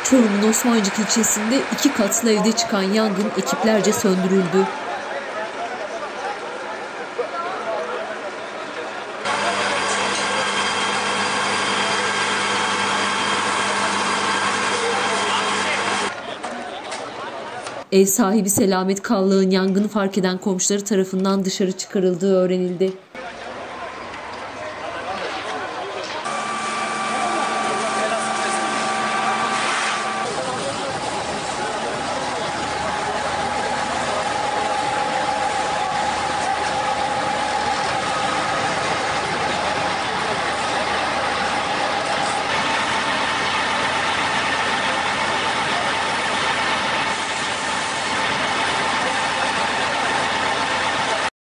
Çorum'un Osmancık ilçesinde 2 katlı evde çıkan yangın ekiplerce söndürüldü. Ev sahibi Selamet Kallak'ın yangını fark eden komşuları tarafından dışarı çıkarıldığı öğrenildi.